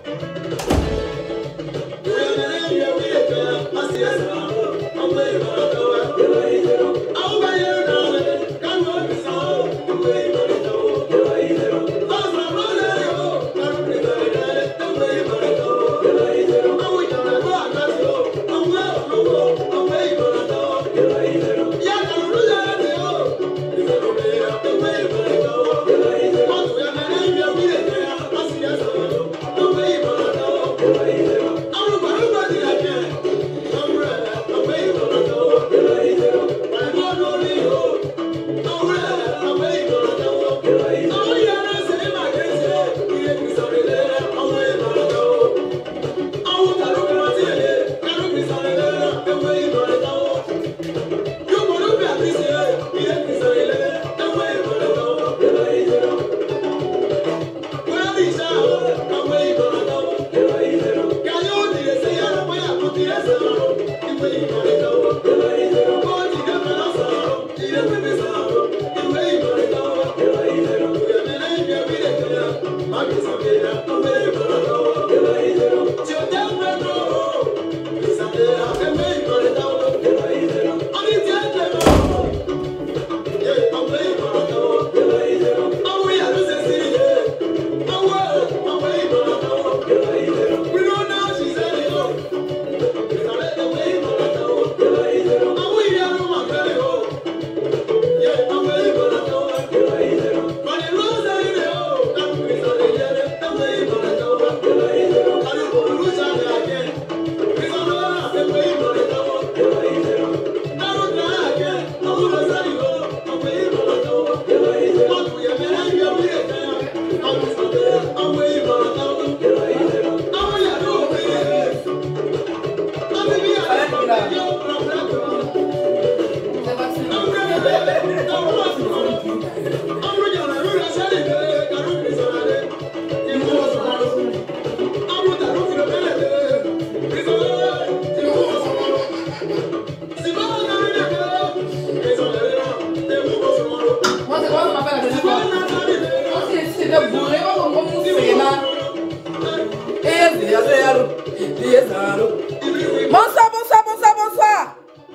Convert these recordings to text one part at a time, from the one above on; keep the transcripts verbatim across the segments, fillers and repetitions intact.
Bonsoir, bonsoir, bonsoir, bonsoir.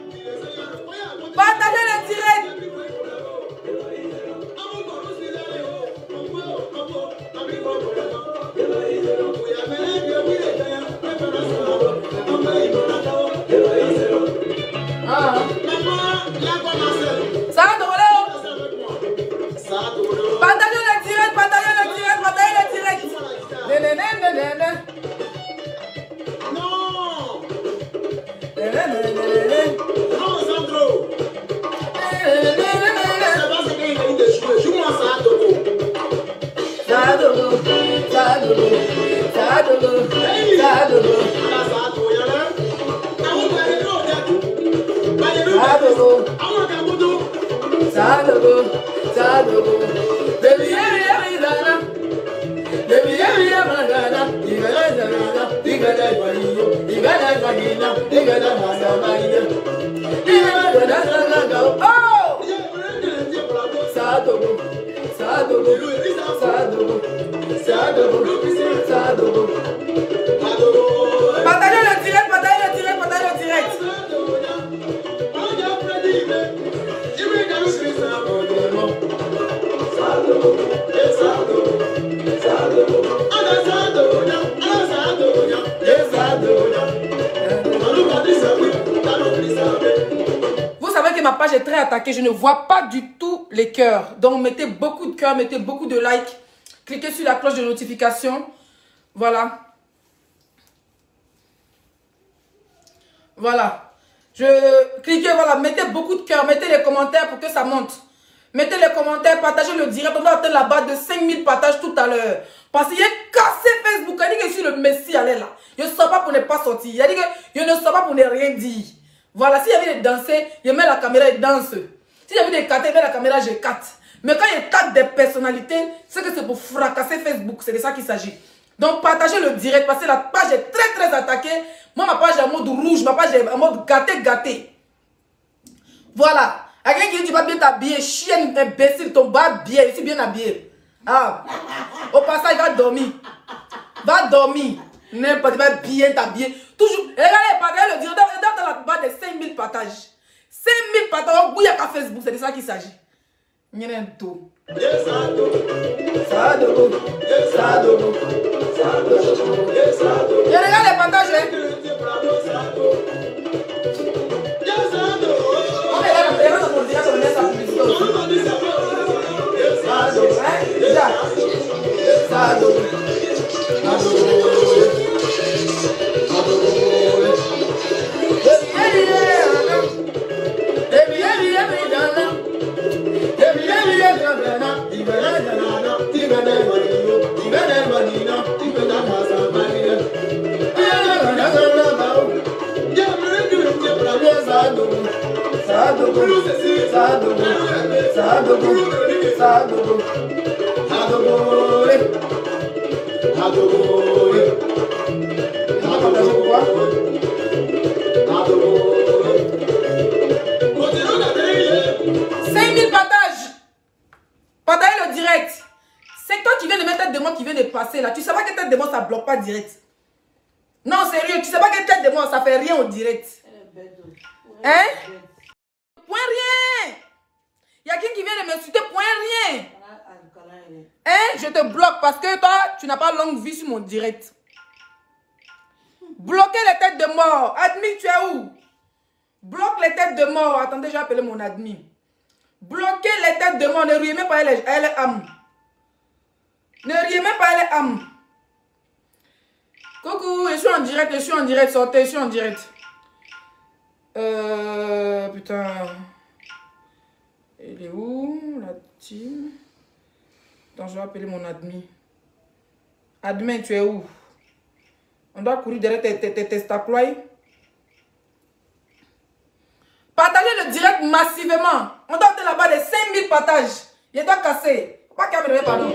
Partagez le direct. Ah. Ça va, partagez le direct, partagez le direct, partagez le direct. Né, né, né, né, né, né. Non. Né, né, né, né, né. Non, Sandro. Né, né, né, né, né. C'est pas ce qu'il a dit de jouer. Joue-moi ça à Togo. Ça dogo, ça dogo, ça dogo, ça dogo. Voilà ça à Togo, y'a là. Ah, vous voyez le nom, y'a tout. Ça dogo. Ah, on a qu'un bouton. Ça dogo, ça dogo. Baby, yeah, yeah, yeah. Baby, yeah, yeah, yeah. Igala, igala, igala, igala, igala, igala, igala. Oh! Ça dogo, ça dogo, ça dogo, ça dogo, ça dogo. Partagez le direct, partagez le direct, partagez le direct. Vous savez que ma page est très attaquée, je ne vois pas du tout les cœurs. Donc mettez beaucoup de cœurs, mettez beaucoup de likes. Cliquez sur la cloche de notification. Voilà. Voilà. Je cliquez, voilà, mettez beaucoup de cœurs, mettez les commentaires pour que ça monte. Mettez les commentaires, partagez le direct. On va atteindre la barre de cinq mille partages tout à l'heure. Parce qu'il a cassé Facebook. Il a dit que je suis le Messie, allez là. Je ne sors pas pour ne pas sortir. Il a dit que je ne sors pas pour ne rien dire. Voilà, si j'avais de danser, je mets la caméra et danse. Si j'avais de cater, je mets la caméra, je cate. Mais quand il tape des personnalités, c'est que c'est pour fracasser Facebook. C'est de ça qu'il s'agit. Donc partagez le direct parce que la page est très très attaquée. Moi, ma page est en mode rouge, ma page est en mode gâté, gâté. Voilà. À quelqu'un qui dit tu vas bien t'habiller, chienne, imbécile, ton bas bien, je suis bien habillé. Ah. Au passage, il va dormir. Va dormir. N'importe quoi, bien t'habiller. Toujours. Regardez, regardez le directeur, regardez dans la barre de cinq mille partages. cinq mille partages. On bouille à Facebook, c'est de ça qu'il s'agit. Il y a un tout. Et regarde les partages. On est là, on est là, on est là, on est là, cinq mille partages. Partagez le direct. C'est toi qui viens de mettre tête de moi qui vient de passer là. Tu sais pas que tête de moi ça bloque pas direct. Non, sérieux, tu sais pas que tête de moi ça fait rien au direct. Hein? Point rien. Il y a quelqu'un qui vient de m'insulter, point rien. Hein? Je te bloque parce que toi, tu n'as pas longue vie sur mon direct. Bloquez les têtes de mort. Admis, tu es où? Bloque les têtes de mort. Attendez, j'ai appelé mon admis. Bloquez les têtes de mort. Ne riez même pas, elle est, elle est âme. Ne riez même pas, elle est âme. Coucou, je suis en direct, je suis en direct. Sortez, je suis en direct. Euh... Putain... Elle est où, la team? Attends, je vais appeler mon admin. Admin, tu es où? On doit courir derrière tes, tes, tes testaclois. Partagez le direct massivement. On doit être là-bas les cinq mille partages. Il doit casser. Pas qu'à me donner pardon.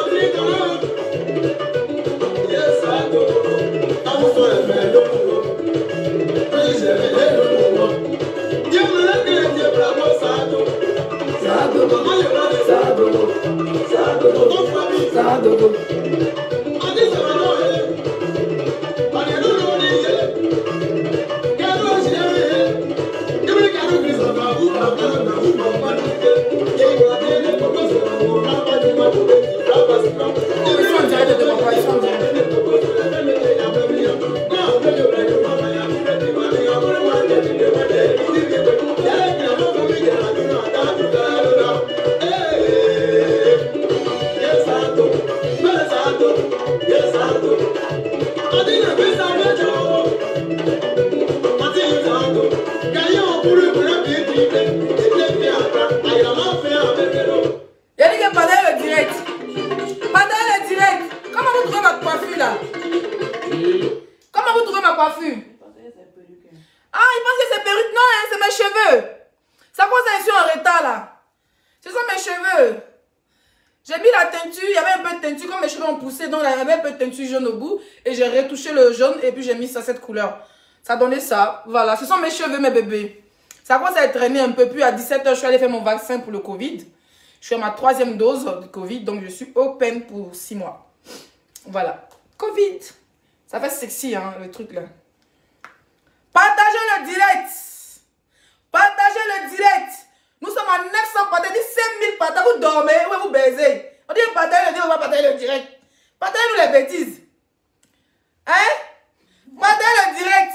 Et puis j'ai mis ça cette couleur. Ça donnait ça. Voilà, ce sont mes cheveux, mes bébés. Ça commence à être traîné un peu. Puis à dix-sept heures, je suis allée faire mon vaccin pour le Covid. Je suis à ma troisième dose de Covid. Donc je suis open pour six mois. Voilà. Covid. Ça fait sexy, hein, le truc là. Partagez le direct. Partagez le direct. Nous sommes à neuf cents partages. cinq mille partages. Vous dormez ou vous baisez. On dit partagez le direct, on va partager le direct. Partagez-nous les bêtises. Hein? Partagez le direct.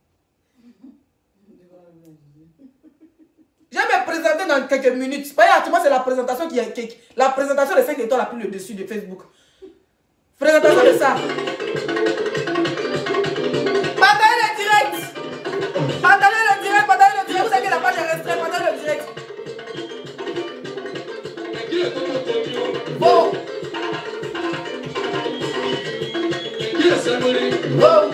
Je vais me présenter dans quelques minutes. Pas moi c'est la présentation qui est la présentation des cinq étoiles la plus le dessus de Facebook. Présentation de ça. Partagez le direct. Partagez le direct, partagez le direct. Vous savez que la page est restreinte, partagez le direct. Bon. Wow.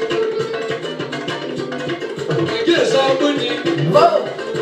Wow.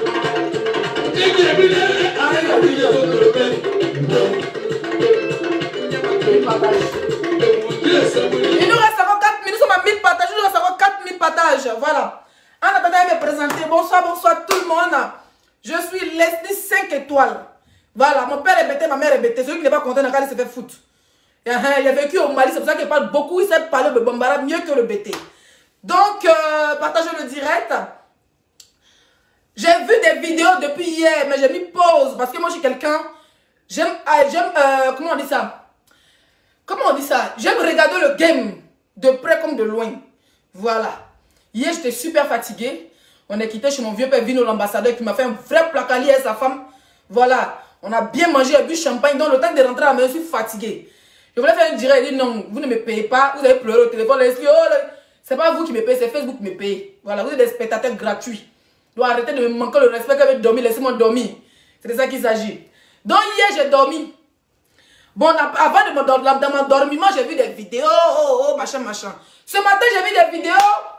Il nous reste encore quatre mille, nous sommes à mille partages, il nous reste encore quatre mille partages, voilà. En attendant de me présenter, bonsoir, bonsoir tout le monde. Je suis Leslie cinq étoiles. Voilà, mon père est bêté, ma mère est bêtée. Celui qui n'est pas content, il se fait foutre. Il a vécu au Mali, c'est pour ça qu'il parle beaucoup. Il sait parler de Bambara mieux que le B T. Donc, euh, partagez le direct. J'ai vu des vidéos depuis hier, mais j'ai mis pause parce que moi, je suis quelqu'un. J'aime, j'aime, euh, comment on dit ça? Comment on dit ça? J'aime regarder le game de près comme de loin. Voilà. Hier, j'étais super fatiguée. On est quitté chez mon vieux père Vino, l'ambassadeur, qui m'a fait un vrai placalier à sa femme. Voilà. On a bien mangé, bu champagne. Donc, le temps de rentrer à la maison, je suis fatiguée. Je voulais faire un direct. Il dit non, vous ne me payez pas. Vous avez pleuré au téléphone. Oh, c'est pas vous qui me payez, c'est Facebook qui me paye. Voilà, vous êtes des spectateurs gratuits. Donc, arrêtez de me manquer le respect que vous dormir. Laissez-moi dormir. C'est de ça qu'il s'agit. Donc, hier, j'ai dormi. Bon, avant de me dormir, dans mon dormiment, j'ai vu des vidéos. Oh, oh, machin, machin. Ce matin, j'ai vu des vidéos.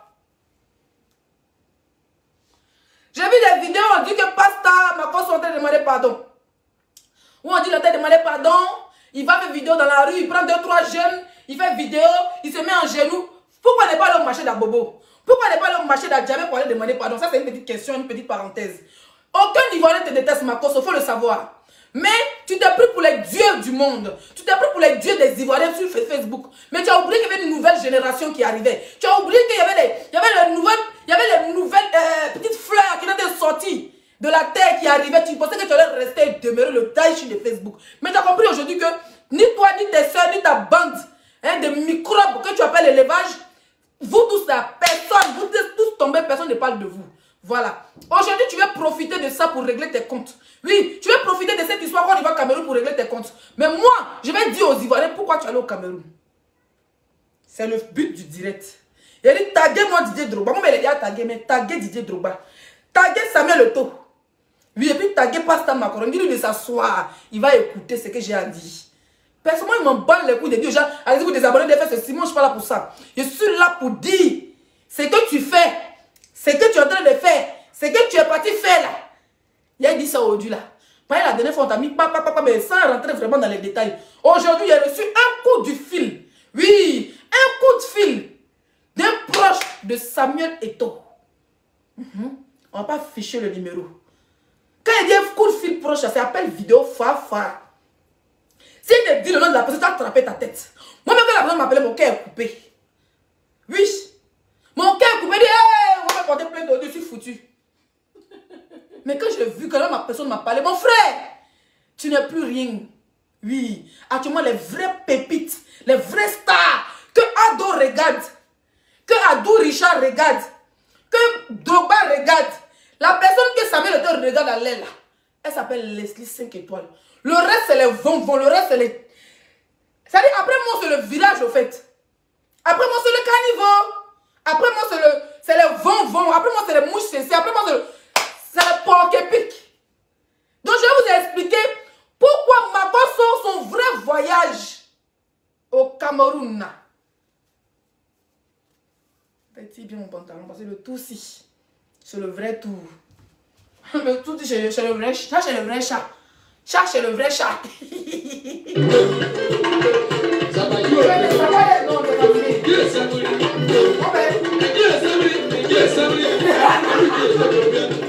J'ai vu des vidéos, on dit que Pasta, ma cause, sont en train de demander pardon. Ou on dit qu'il a demandé pardon. Il va faire vidéo dans la rue, il prend deux, trois jeunes, il fait vidéo, il se met en genoux. Pourquoi n'est pas allé au marché d'Abobo? Pourquoi n'est pas allé au marché d'Adjamé pour aller demander pardon? Ça, c'est une petite question, une petite parenthèse. Aucun Ivoirien te déteste, ma cause, il faut le savoir. Mais tu t'es pris pour les dieux du monde. Tu t'es pris pour les dieux des Ivoiriens sur Facebook. Mais tu as oublié qu'il y avait une nouvelle génération qui arrivait. Tu as oublié qu'il y avait les, il y avait les nouvelles, il y avait les nouvelles euh, petites fleurs qui étaient sorties de la terre qui arrivaient. Tu pensais que tu allais rester et demeurer le Daesh de Facebook. Mais tu as compris aujourd'hui que ni toi, ni tes soeurs, ni ta bande hein, de microbes que tu appelles l'élevage, vous tous là, personne, vous êtes tous tombés, personne ne parle de vous. Voilà. Aujourd'hui, tu vas profiter de ça pour régler tes comptes. Oui, tu vas profiter de cette histoire quand on va au Cameroun pour régler tes comptes. Mais moi, je vais dire aux Ivoiriens pourquoi tu es allé au Cameroun. C'est le but du direct. Il a dit taguer moi Didier Drogba. Moi, il a dit taguer, mais taguer Didier Drogba. Taguer Samuel Eto'o. Oui, et puis taguer Pasta Macaron. Dis-lui de s'asseoir. Il va écouter ce que j'ai à dire. Personnellement, il m'en bat les couilles de dire aux gens, allez-y vous désabonnez de faire ceci. Moi, je ne suis pas là pour ça. Je suis là pour dire ce que tu fais. Ce que tu es en train de faire. Ce que tu es parti faire là. Il a dit ça aujourd'hui là. Pas la dernière fois, on t'a mis papa, papa, mais sans rentrer vraiment dans les détails. Aujourd'hui, il a reçu un coup du fil. Oui, un coup de fil d'un proche de Samuel Eto'o. Mm-hmm. On ne va pas ficher le numéro. Quand il dit un coup de fil proche, ça s'appelle vidéo Fafa. Si il te dit le nom de la personne, tu as attrapé ta tête. Moi-même, quand la personne m'appelait, mon cœur est coupé. Oui. Mon cœur est coupé. Il dit, hey, on va porter plein de je suis foutu. Mais quand j'ai vu que là, ma personne m'a parlé, mon frère, tu n'es plus rien. Oui. Actuellement, les vraies pépites, les vraies stars, que Ado regarde, que Adou Richard regarde, que Drogba regarde, la personne que Samuel Eto'o regarde à l'aile, elle s'appelle Leslie cinq étoiles. Le reste, c'est les vont-vont, le reste, c'est les... C'est-à-dire, après moi, c'est le village, au fait. Après moi, c'est le caniveau. Après moi, c'est le... C'est les vont-vont. Après moi, c'est les mouches cessées. Après moi, c'est le... C'est le porc épic. Donc, je vais vous expliquer pourquoi Mako sort son vrai voyage au Cameroun. Petit bien mon pantalon, parce que le tout si, c'est le vrai tour. Le tout c'est le vrai chat, c'est le vrai chat. Chat, c'est le vrai chat. Ça va, you ça va, non, c'est pas vrai. Yes, ça va. Yes, ça va. Yes, ça va.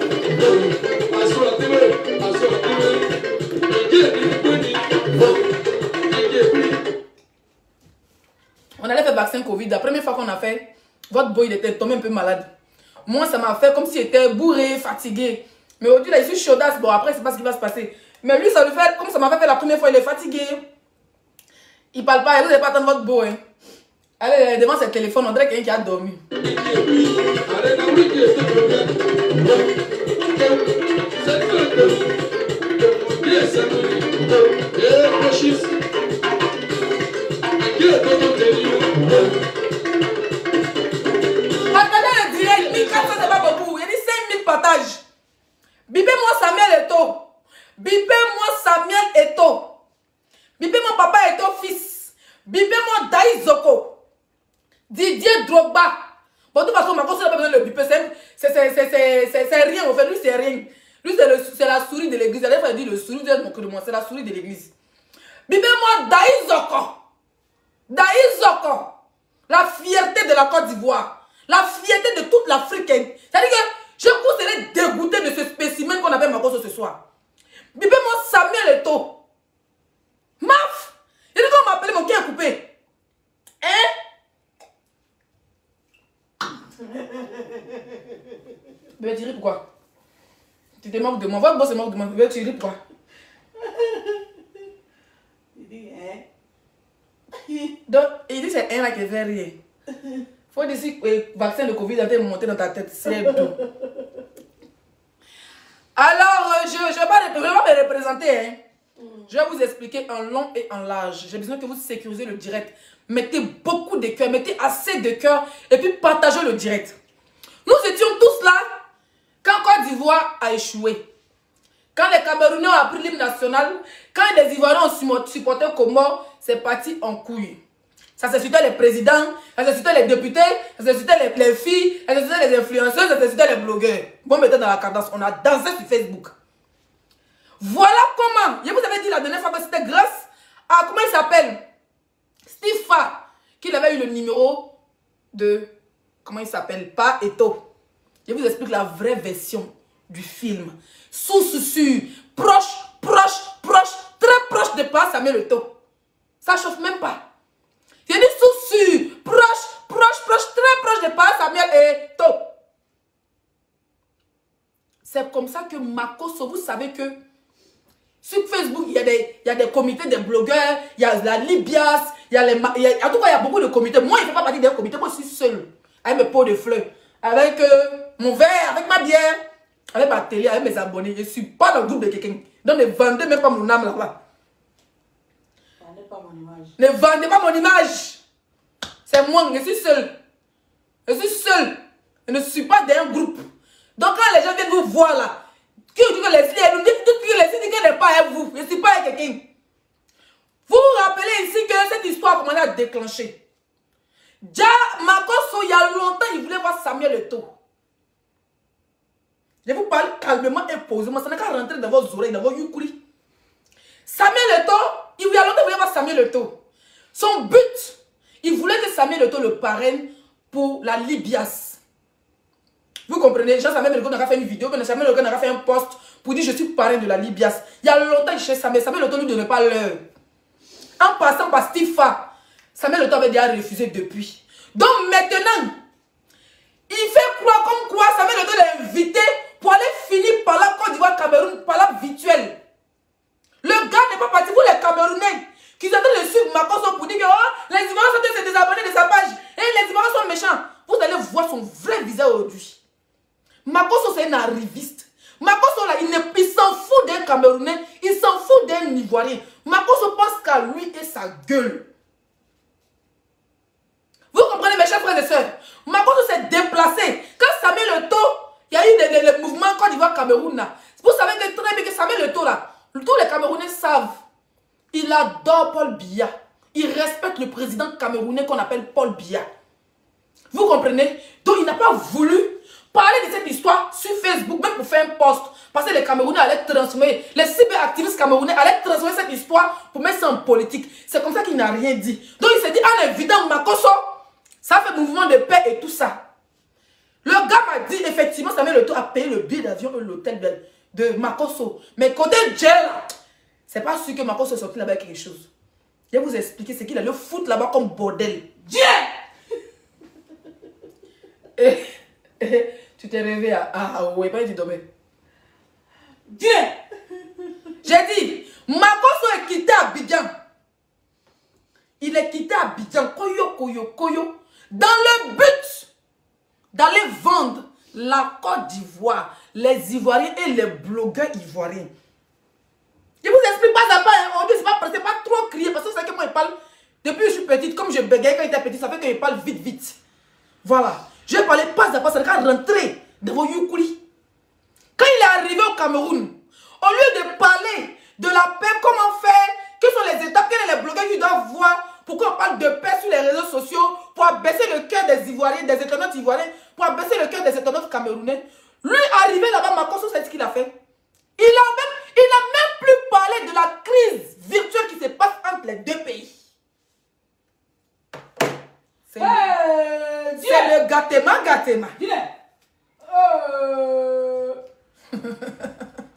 On allait faire vaccin Covid. La première fois qu'on a fait, votre boy il était tombé un peu malade. Moi, ça m'a fait comme s'il était bourré, fatigué. Mais aujourd'hui, là, il suis chaudasse. Bon, après, c'est pas ce qui va se passer. Mais lui, ça lui fait, comme ça m'a fait la première fois, il est fatigué. Il parle pas, vous n'allez pas attendre votre beau. Hein. Allez, devant ce téléphone, on dirait quelqu'un qui a dormi. Partagez le direct, mille quatre cents c'est pas beaucoup. Il y a dit cinq mille partages. Bipez-moi Samuel Eto'o. Bipez-moi Samuel Eto'o. Bipez-moi Papa Eto'o fils. Bipez-moi Daï Zoko. Didier Drogba. Bon, de toute façon, ma cause, n'a pas besoin de le biper. C'est rien, en fait. Lui, c'est rien. Lui, c'est la souris de l'église. La dernière fois, il dit le souris, vous êtes moqué de moi. C'est la souris de l'église. Bipez-moi Daï Zoko. Daï Zoko. La fierté de la Côte d'Ivoire. La fierté de toute l'Afrique. C'est-à-dire que je serais dégoûté de ce spécimen qu'on appelle ma cause ce soir. Bipez-moi Samuel Eto'o. Maf. Il dit qu'on m'appelle appelé mon qui est coupé. Hein? Bébé, tu ris pourquoi? Tu te moques de moi. Votre boss se moque de moi. Bébé, tu ris pourquoi? Il dit, hein? Donc, il dit c'est un là qui fait rire. Faut dire si le vaccin de Covid a été monté dans ta tête. C'est tout. Alors, je ne vais pas me représenter. Hein. Je vais vous expliquer en long et en large. J'ai besoin que vous sécurisez le direct. Mettez beaucoup de cœur, mettez assez de cœur et puis partagez le direct. Nous étions tous là quand Côte d'Ivoire a échoué. Quand les Camerounais ont appris l'hymne national, quand les Ivoiriens ont supporté Comores, c'est parti en couille. Ça s'insultait les présidents, ça s'insultait les députés, ça s'insultait les, les filles, ça s'insultait les influenceurs, ça s'insultait les blogueurs. Bon, mettez dans la cadence, on a dansé sur Facebook. Voilà comment, je vous avais dit la dernière fois que c'était grâce à, comment il s'appelle, Stifa, qu'il avait eu le numéro de, comment il s'appelle, pas Eto. Je vous explique la vraie version du film. Source sûre, proche, proche, proche, très proche de pas Samuel Eto'o. Ça chauffe même pas. Je dis source sûre, proche, proche, proche, très proche de pas Samuel Eto'o. C'est comme ça que Makosso, vous savez que sur Facebook, il y a des, il y a des comités de blogueurs, il y a la Libias, il y a les... Il y a, en tout cas, il y a beaucoup de comités. Moi, je ne fais pas partie d'un comité, moi, je suis seul. Avec mes pots de fleurs, avec euh, mon verre, avec ma bière, avec ma télé, avec mes abonnés. Je ne suis pas dans le groupe de quelqu'un. Donc, ne vendez même pas mon âme là-bas. Ne vendez pas mon image. Ne vendez pas mon image. C'est moi, je suis seul. Je suis seul. Je ne suis pas dans un groupe. Donc, quand les gens viennent vous voir là, qui dit que les filles, nous disent que les filles n'est pas avec vous. Je ne suis pas avec quelqu'un. Vous vous rappelez ici que cette histoire a commencé à déclencher. Déjà, Makosso, il y a longtemps, il voulait voir Samuel Eto'o. Je vous parle calmement et posément. Ça n'a qu'à rentrer dans vos oreilles, dans vos yukuri. Samuel Eto'o, il y a longtemps, il voulait voir Samuel Eto'o. Son but, il voulait que Samuel Eto'o le parraine pour la Libias. Vous comprenez? Jean-Samuel Eto'o n'a pas fait une vidéo, mais Samuel Eto'o n'a pas fait un post pour dire je suis parrain de la Libias. Il y a longtemps, il cherchait Samuel. Samuel Eto'o ne lui donnait pas l'heure. En passant par Stifa, Samuel Eto'o avait déjà refusé depuis. Donc maintenant, il fait croire comme quoi Samuel Eto'o l'a invité pour aller finir par la Côte d'Ivoire Cameroun, par la virtuelle. Le gars n'est pas parti. Vous les Camerounais qui sont en train de suivre Makosso pour dire que oh, les Ivoiriens sont des désabonnés de sa page et les Ivoiriens sont méchants. Vous allez voir son vrai visage aujourd'hui. Makosso, c'est un arriviste. Makosso, là, il, il s'en fout d'un Camerounais, il s'en fout d'un Ivoirien. Makosso pense qu'à lui et sa gueule. Vous comprenez, mes chers frères et sœurs? Makosso s'est déplacé. Quand Samuel Eto'o, il y a eu des, des, des mouvements Côte d'Ivoire-Cameroun, là. Vous savez que très bien que Samuel Eto'o, là, tous les Camerounais savent, il adore Paul Biya. Il respecte le président camerounais qu'on appelle Paul Biya. Vous comprenez? Donc, il n'a pas voulu parler de cette histoire sur Facebook, même pour faire un post. Parce que les Camerounais allaient transformer, les cyberactivistes camerounais allaient transformer cette histoire pour mettre ça en politique. C'est comme ça qu'il n'a rien dit. Donc il s'est dit, en évident, Makosso, ça fait mouvement de paix et tout ça. Le gars m'a dit, effectivement, Samuel Eto'o a payé le billet d'avion et l'hôtel de, de Makosso. Mais côté gel, c'est pas sûr que Makosso est sorti là-bas avec quelque chose. Je vais vous expliquer ce qu'il allait foutre là-bas comme bordel. Dieu! Et, et, tu t'es rêvé à... Ah, ouais, pas du domaine. Dieu! J'ai dit, Makosso est quitté à Abidjan. Il est quitté à Abidjan, koyo, koyo, koyo, dans le but d'aller vendre la Côte d'Ivoire, les Ivoiriens et les blogueurs ivoiriens. Je vous explique pas à pas, hein. On dit, c'est pas, pas trop crier, parce que c'est que moi, je parle, depuis que je suis petite, comme je bégaye quand j'étais petite, ça fait que je parle vite, vite. Voilà. Je parlais pas à pas, ça n'a rentrer dans vos yukuri. Quand il est arrivé au Cameroun, au lieu de parler de la paix, comment faire, quelles sont les étapes, quels sont les blogueurs qui doivent voir, pourquoi on parle de paix sur les réseaux sociaux, pour abaisser le cœur des Ivoiriens, des internautes ivoiriens, pour abaisser le cœur des internautes camerounais. Lui, arrivé là-bas, Makosso, c'est ce qu'il a fait. Il a même, il a même plus parlé de la crise virtuelle qui se passe entre les deux pays. C'est hey, le, le gâtement, gâtement. Euh...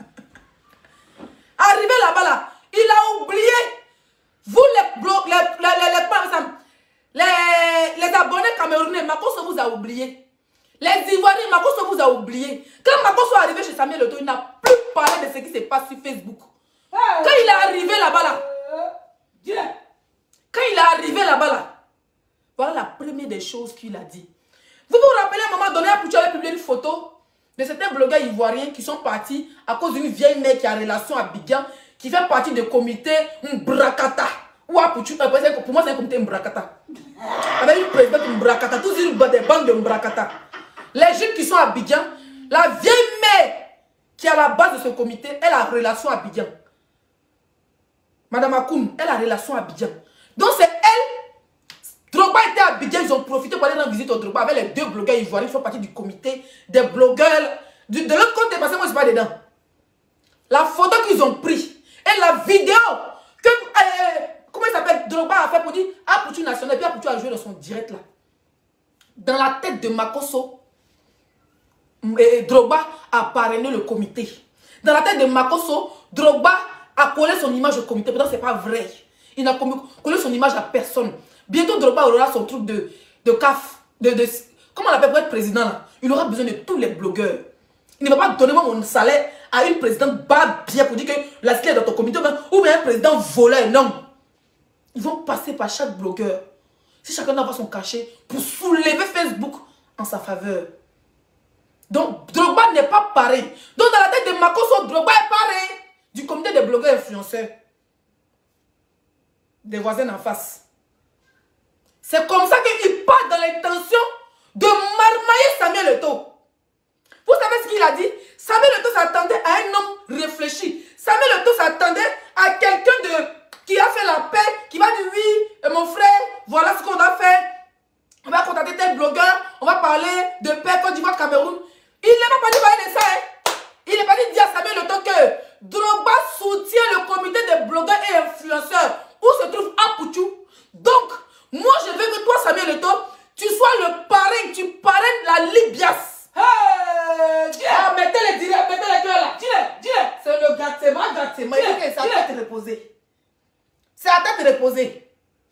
Arrivé là-bas, là, il a oublié. Vous, les, les, les, les, les abonnés camerounais, Makosso vous a oublié. Les Ivoiriens, Makosso vous a oublié. Quand Makosso est arrivé chez Samuel Eto'o, il n'a plus parlé de ce qui se passe sur Facebook. Quand il est arrivé là-bas, là, quand il est arrivé là-bas, là, voilà la première des choses qu'il a dit. Vous vous rappelez, à un moment donné, Apoutou avait publié une photo de certains blogueurs ivoiriens qui sont partis à cause d'une vieille mère qui a relation à Abidjan, qui fait partie du comité Mbrakata. Ou Apoutou, pour moi, c'est un comité Mbrakata. Avec une présidente Mbrakata, tous une des bandes de Mbrakata. Les jeunes qui sont à Abidjan, la vieille mère qui est à la base de ce comité, elle a relation à Abidjan. Madame Akoum, elle a relation à Abidjan. Donc c'est elle. Drogba était à Abidjan, ils ont profité pour aller rendre visite au Drogba avec les deux blogueurs ivoiriens qui font partie du comité des blogueurs. Du, de l'autre côté, parce que moi je ne suis pas dedans. La photo qu'ils ont prise et la vidéo que, euh, comment il s'appelle, Drogba a fait pour dire Apoutou National, et puis Apoutou a joué dans son direct là. Dans la tête de Makosso, et Drogba a parrainé le comité. Dans la tête de Makosso, Drogba a collé son image au comité. Pourtant, ce n'est pas vrai. Il n'a collé son image à personne. Bientôt, Drogba aura son truc de, de C A F. De, de, comment on l'appelle pour être président là? Il aura besoin de tous les blogueurs. Il ne va pas donner moi mon salaire à une présidente bas bien pour dire que la clé est dans ton comité ou bien un président voleur. Non. Ils vont passer par chaque blogueur. Si chacun doit avoir son cachet pour soulever Facebook en sa faveur. Donc, Drogba n'est pas pareil. Donc, dans la tête de Makosso, Drogba est pareil. Du comité des blogueurs influenceurs. Des voisins en face. C'est comme ça qu'il part dans l'intention de marmailler Samuel Eto'o. Vous savez ce qu'il a dit? Samuel Eto'o s'attendait à un homme réfléchi. Samuel Eto'o s'attendait à quelqu'un de qui a fait la paix, qui va dire oui, mon frère, voilà ce qu'on a fait. On va contacter tel blogueur, on va parler de paix Côte d'Ivoire, Cameroun. Il n'est pas parti parler de ça. Hein. Il n'est pas dit dire à Samuel Eto'o que Drogba soutient le comité des blogueurs et influenceurs où se trouve Apoutou. Donc, moi je veux que toi, Samuel Eto'o, tu sois le parrain, tu parraines la Libias. Hey, ah, mettez les directs, mettez les cœurs là. Dis-le, dis-le. C'est le grattement, grattement. Il dit que c'est à tête reposée. C'est à tête reposée.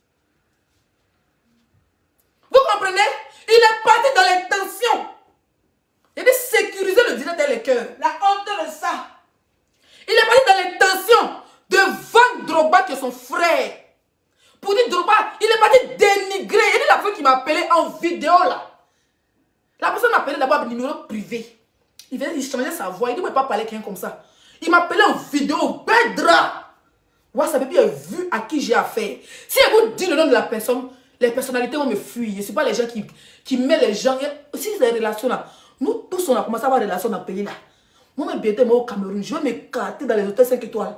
Vous comprenez? Il est parti dans l'intention. Il a sécuriser le direct et les cœurs. La honte de ça. Il est parti dans l'intention de vendre Drogba qui est son frère. Pour dire Drogba, il est parti dénigrer. Il y a la personne qui m'a appelé en vidéo là. La personne m'a appelé d'abord un numéro privé. Il venait, il changeait sa voix. Il ne pouvait pas parler avec quelqu'un comme ça. Il m'a appelé en vidéo. Bedra. WhatsApp, et puis il a vu à qui j'ai affaire. Si elle vous dit le nom de la personne, les personnalités vont me fuir. Je ne suis pas les gens qui, qui mettent les gens. Si c'est des relations là, nous tous on a commencé à avoir des relations dans le pays là. Moi, je vais au Cameroun, je vais m'écarter dans les hôtels cinq étoiles.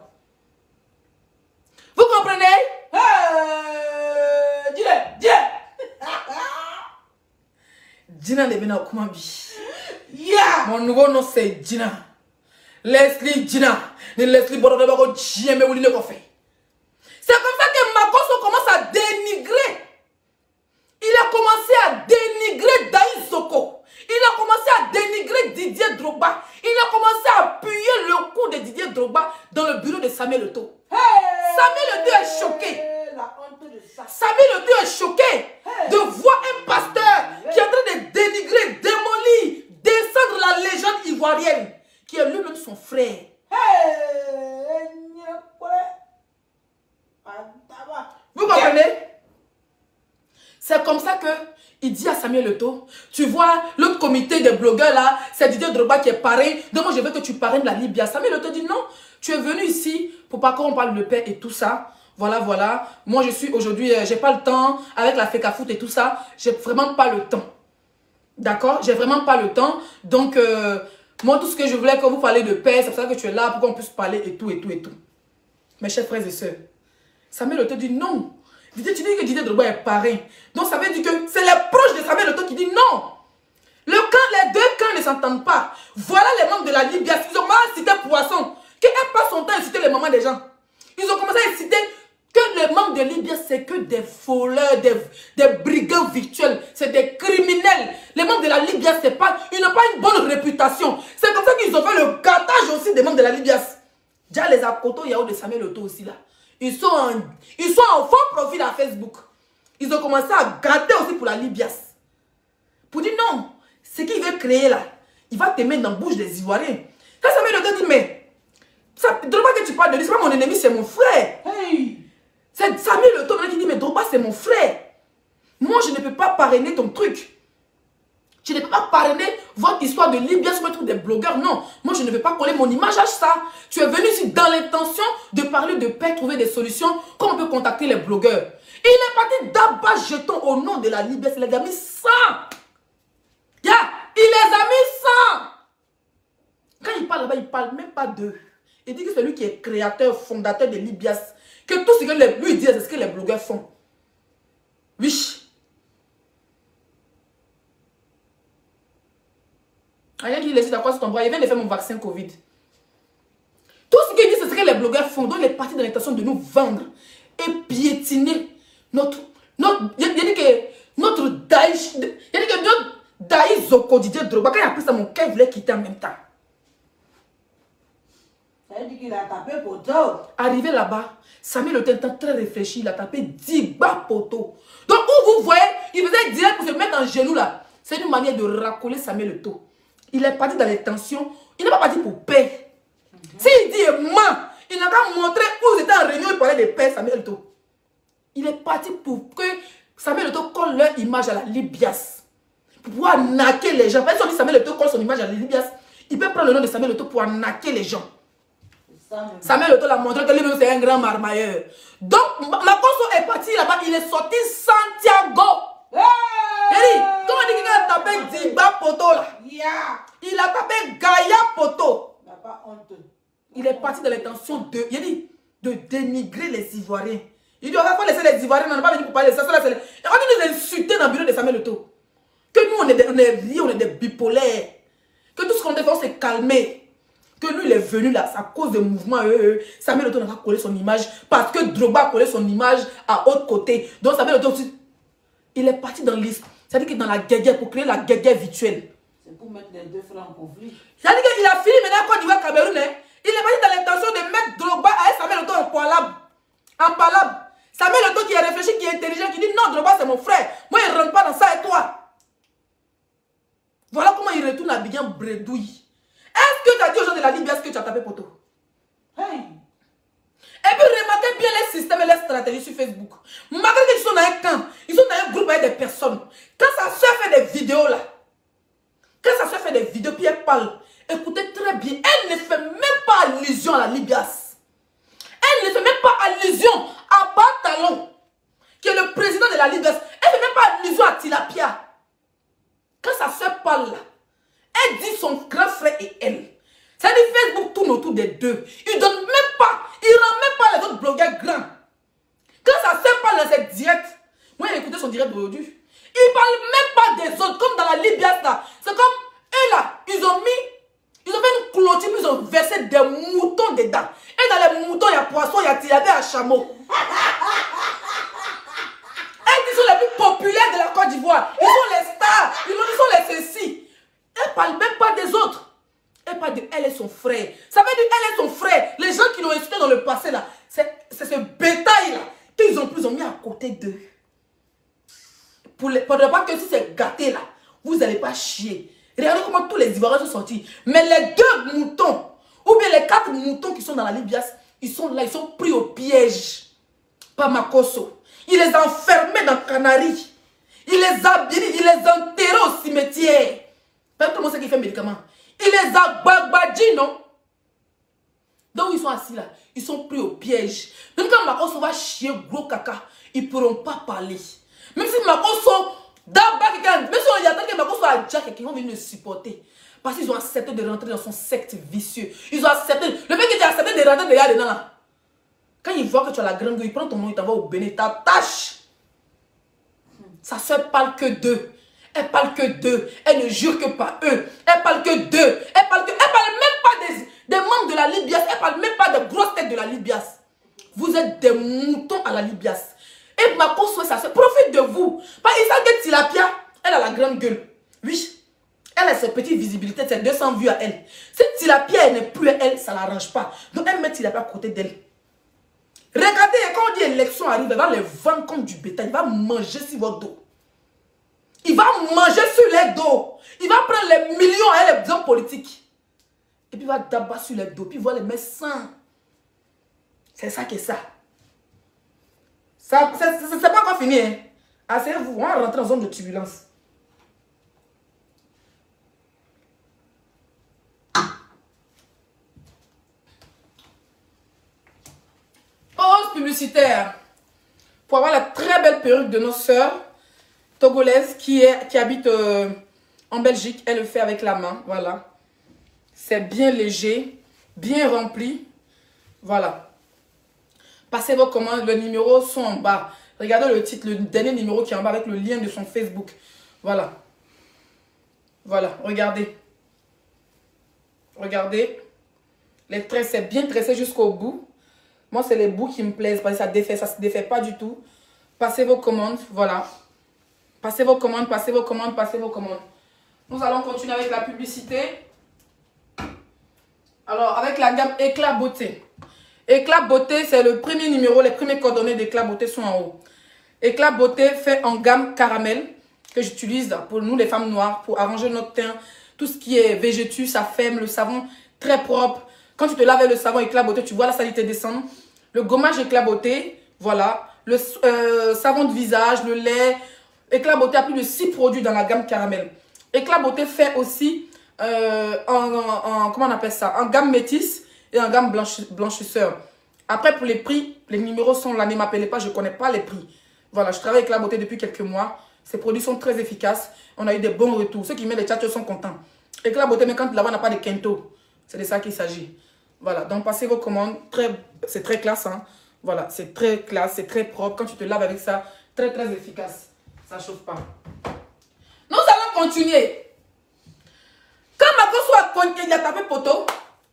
Vous comprenez? euh, Dis-le, dis-le. Dina Nebena Okumabi. Yeah. Mon nouveau nom c'est Dina. Leslie Dina. Leslie Borodobako Djemé Ouli le fait. C'est comme ça que Makosso commence à dénigrer. Il a commencé à dénigrer Daï Soko. Il a commencé à dénigrer Didier Drogba. Il a commencé à appuyer le coup de Didier Drogba dans le bureau de Samuel Eto'o. Hey, Samuel Eto'o est choqué. La honte de ça. Samuel Eto'o est choqué hey. de voir un pasteur hey. qui est en train de dénigrer, démolir, descendre la légende ivoirienne, qui est lui-même son frère. Hey. Vous comprenez? C'est comme ça que il dit à Samuel Eto'o, tu vois, l'autre comité des blogueurs là, c'est Didier Drogba qui est paré. Donc moi je veux que tu parraines la Libye. Samuel Eto'o dit non, tu es venu ici pour pas qu'on parle de paix et tout ça. Voilà, voilà. Moi je suis aujourd'hui, euh, j'ai pas le temps avec la F E C A Foot et tout ça. J'ai vraiment pas le temps. D'accord? J'ai vraiment pas le temps. Donc euh, moi tout ce que je voulais que vous parliez de paix, c'est pour ça que tu es là pour qu'on puisse parler et tout et tout et tout. Mes chers frères et sœurs, Samuel Eto'o dit non. Didier, tu dis que Didier Drogba est parrain. Donc ça veut dire que c'est les proches de Samuel Eto'o qui disent non. Le camp, les deux camps ne s'entendent pas. Voilà les membres de la Libye. Ils ont mal cité Poisson. Qu'elle passe son temps à citer les mamans des gens. Ils ont commencé à citer que les membres de Libye, c'est que des voleurs, des, des brigands virtuels. C'est des criminels. Les membres de la Libye, c'est pas, ils n'ont pas une bonne réputation. C'est comme ça qu'ils ont fait le gâtage aussi des membres de la Libye. Déjà les Akoto, il y a de Samuel Eto'o aussi là. Ils sont, en, ils sont en faux profil à Facebook. ils ont commencé à gâter aussi pour la Libias. Pour dire non, ce qu'il veut créer là, il va te mettre dans la bouche des Ivoiriens. Ça, ça met le gars dit, mais, Drogba que tu parles de lui, c'est pas mon ennemi, c'est mon frère. Hey. C'est Samuel Le Tom qui dit, mais Drogba, c'est mon frère. Moi, je ne peux pas parrainer ton truc. Je ne peux pas parrainer votre histoire de Libya sur le truc des blogueurs. Non, moi, je ne veux pas coller mon image à ça. Tu es venu ici dans l'intention de parler de paix, trouver des solutions, comment on peut contacter les blogueurs. Et il est parti d'abat jeton au nom de la Libya. Il les a mis cent. Yeah, il les a mis cent. Quand il parle là-bas, il ne parle même pas d'eux. Il dit que c'est lui qui est créateur, fondateur de Libias. Que tout ce que les, lui dit, c'est ce que les blogueurs font. Oui. Rien qui laisse d'accord sur ton bras, il vient de faire mon vaccin Covid. Tout ce qu'il dit, c'est ce que les blogueurs font. Donc, il est parti dans l'intention de nous vendre et piétiner notre. notre il dit que notre Daïch. Il dit que notre Daïch Zoko Didier Drogba, quand il a pris ça, mon cœur voulait quitter en même temps. Ça veut dire qu'il a tapé poteau. Arrivé là-bas, Samuel Le Tom très réfléchi, il a tapé dix bas poteaux. Donc, où vous voyez, il faisait direct pour se mettre en genou là. C'est une manière de racoler Samuel Le Tom. Il est parti dans les tensions. Il n'est pas parti pour paix. Mm-hmm. S'il dit ment, il n'a qu'à montrer où ils étaient en réunion et parlait de paix, Samuel Le Tom. Il est parti pour que Samuel Le Tom colle leur image à la Libias. Pour pouvoir naquer les gens. Parce que si Samuel Le Tom colle son image à la Libias, il peut prendre le nom de Samuel Le Tom pour naquer les gens. Samuel Le Tom a montré que lui-même c'est un grand marmailleur. Donc, Makosso est parti là-bas, il est sorti Santiago. Hey! Hey, comment on dit qu'il a tapé Diba Poto là? Yeah. Il a tapé Gaïa Poto. Il n'a pas honte. Il est parti dans l'intention de, il dit, de dénigrer les Ivoiriens. Il dit, on va pas laisser les Ivoiriens, on n'a pas venu pour parler de ça. ça là, on va nous insulter dans le bureau de Samuel Le Tom. Que nous, on est des, on est riés, on est des bipolaires. Que tout ce qu'on fait, on s'est calmé. Que lui, il est venu là, c'est à cause des mouvements. Euh, euh, Samuel Le Tom n'a pas collé son image parce que Drogba a collé son image à autre côté. Donc Samuel Le Tom aussi, il est parti dans l'isme. C'est-à-dire qu'il est dans la guerre pour créer la guerre virtuelle. C'est pour mettre les deux frères en conflit. C'est-à-dire qu'il a fini maintenant quand il va au Cameroun. Hein, il est parti dans l'intention de mettre Drogba à Samuel Le Tom en parlable. En parlable. Samuel Le Tom qui est réfléchi, qui est intelligent, qui dit non, Drogba c'est mon frère. Moi, il ne rentre pas dans ça et toi. Voilà comment il retourne à Bignan bredouille. Est-ce que tu as dit aux gens de la Libye, est-ce que tu as tapé poteau? Hey. Et puis remarquez bien les systèmes et les stratégies sur Facebook. Malgré qu'ils sont dans un camp, ils sont dans un groupe avec des personnes. Quand sa soeur fait des vidéos là, quand sa soeur fait des vidéos, puis elle parle, écoutez très bien, elle ne fait même pas allusion à la Libias. Elle ne fait même pas allusion à Batalon, qui est le président de la Libias. Elle ne fait même pas allusion à Tilapia. Quand sa soeur parle là, elle dit son grand frère et elle. Ça dit Facebook tourne autour des deux. Il donne même pas, il rend même pas les autres blogueurs grands. Quand sa soeur parle dans cette direct, moi j'ai écouté son direct d'aujourd'hui. Il parle même pas des autres, comme dans la Libias là. C'est comme eux là, ils ont mis, ils ont fait une clôture, ils ont versé des moutons dedans. Et dans les moutons, il y a poisson, il y a tilapia, il y a chameau. Elles sont les plus populaires de la Côte d'Ivoire. Ils sont les stars, ils sont les ceci. Elle ne parle même pas des autres. Elle parle de elle et son frère. Ça veut dire elle et son frère. Les gens qui l'ont insulté dans le passé là, c'est ce bétail là qu'ils ont, ils ont mis à côté d'eux. Pour ne pas que si c'est gâté là, vous n'allez pas chier. Regardez comment tous les Ivoiriens sont sortis. Mais les deux moutons, ou bien les quatre moutons qui sont dans la Libias, ils sont là, ils sont pris au piège par Makosso. Il les a enfermés dans Canaries. Il les a, il les a enterrés au cimetière. Tout le monde sait qu'il fait médicaments. Il les a babadji, non? Donc ils sont assis là. Ils sont pris au piège. Même quand Makosso va chier gros caca, ils ne pourront pas parler. Même si Makosso, d'abord, même si on y attend que Makosso a déjà quelqu'un, ils vont venir le supporter. Parce qu'ils ont accepté de rentrer dans son secte vicieux. Ils ont accepté. Le mec qui a accepté de rentrer derrière dedans là. Quand il voit que tu as la grande gueule, il prend ton nom, il t'envoie au Bénin, t'attache. Sa soeur parle que d'eux. Elle parle que d'eux. Elle ne jure que par eux. Elle parle que d'eux. Elle parle que, elle parle même pas des, des membres de la Libias. Elle parle même pas des grosses têtes de la Libias. Vous êtes des moutons à la Libias. Et Makosso et sa soeur profite de vous. Parce qu'ils savent que Tilapia, elle a la grande gueule. Oui. Elle a ses petites visibilités, ses deux cents vues à elle. Si Tilapia n'est plus à elle, ça ne l'arrange pas. Donc elle met Tilapia à côté d'elle. Regardez, quand on dit élection arrive, il va les vendre comme du bétail. Il va manger sur votre dos. Il va manger sur les dos. Il va prendre les millions à les hommes politiques. Et puis il va d'abattre sur les dos. Puis il va les mettre sains. C'est ça qui est ça. Ça c'est pas encore fini. Hein. Asseyez-vous, on va rentrer en zone de turbulence. Pause publicitaire. Pour avoir la très belle perruque de nos sœurs togolaises qui, est, qui habitent euh, en Belgique. Elle le fait avec la main. Voilà. C'est bien léger, bien rempli. Voilà. Passez vos commandes. Les numéros sont en bas. Regardez le titre, le dernier numéro qui est en bas avec le lien de son Facebook. Voilà. Voilà, regardez. Regardez. Les traits, c'est bien tressé jusqu'au bout. Moi, c'est les bouts qui me plaisent parce que ça défait, ça se défait pas du tout. Passez vos commandes, voilà. Passez vos commandes, passez vos commandes, passez vos commandes. Nous allons continuer avec la publicité. Alors, avec la gamme Éclat Beauté. Éclat Beauté, c'est le premier numéro, les premiers coordonnées d'Éclat Beauté sont en haut. Éclat Beauté fait en gamme caramel que j'utilise pour nous les femmes noires pour arranger notre teint. Tout ce qui est végétus, ça femme, le savon très propre. Quand tu te laves avec le savon Éclat Beauté, tu vois la saleté descendre. Le gommage Éclat Beauté, voilà. Le euh, savon de visage, le lait. Éclat Beauté a plus de six produits dans la gamme caramel. Éclat Beauté fait aussi euh, en, en, en, comment on appelle ça, en gamme métisse et en gamme blanchi, blanchisseur. Après, pour les prix, les numéros sont là. Ne m'appelez pas, je ne connais pas les prix. Voilà, je travaille avec Éclat Beauté depuis quelques mois. Ces produits sont très efficaces. On a eu des bons retours. Ceux qui mettent les tchatchos sont contents. Éclat Beauté, mais quand là-bas, on n'a pas de kento. C'est de ça qu'il s'agit. Voilà, donc passez vos commandes. C'est très classe. Hein. Voilà, c'est très classe, c'est très propre. Quand tu te laves avec ça, très très efficace. Ça ne chauffe pas. Nous allons continuer. Quand Makoso a cogné, il a tapé poteau.